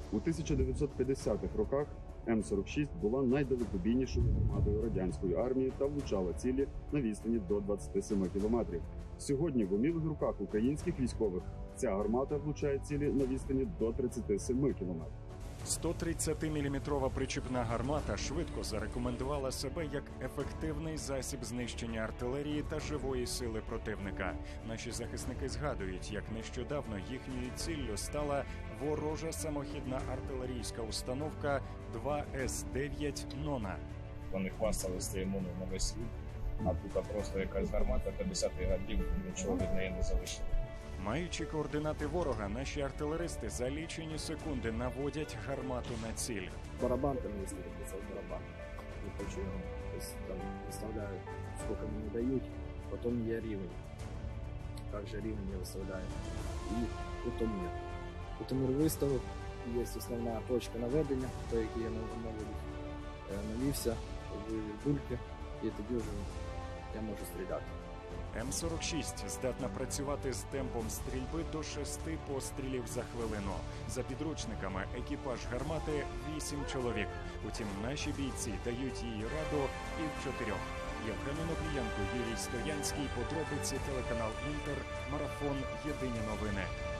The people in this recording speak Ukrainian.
У 1950-х роках М-46 була найдалекобійнішою гарматою радянської армії та влучала цілі на відстані до 27 кілометрів. Сьогодні в умілих руках українських військових ця гармата влучає цілі на відстані до 37 кілометрів. 130-мм причіпна гармата швидко зарекомендувала себе як ефективний засіб знищення артилерії та живої сили противника. Наші захисники згадують, як нещодавно їхньою ціллю стала ворожа самохідна артилерійська установка 2С-9 «Нона». Вони хвасталися цією «Ноною» на весь світ, а тут просто якась гармата 50-х годів, нічого від неї не залишило. Маючи координати ворога, наші артилеристи за лічені секунди наводять гармату на ціль. Барабан там есть, написал барабан. Не хочу его. То есть там выставляют, сколько мне дают, потом я рівень. Также рівень я выставляю. І потім я. Потім виставив, є основна точка наведення, по якій я навівся, бульки, і тоді вже я можу стріляти. М-46 здатна працювати з темпом стрільби до 6 пострілів за хвилину. За підручниками екіпаж гармати 8 чоловік. Утім, наші бійці дають їй раду і в 4. Євген Оноплієнко, Юрій Стоянський, подробиці, телеканал Інтер, марафон «Єдині новини».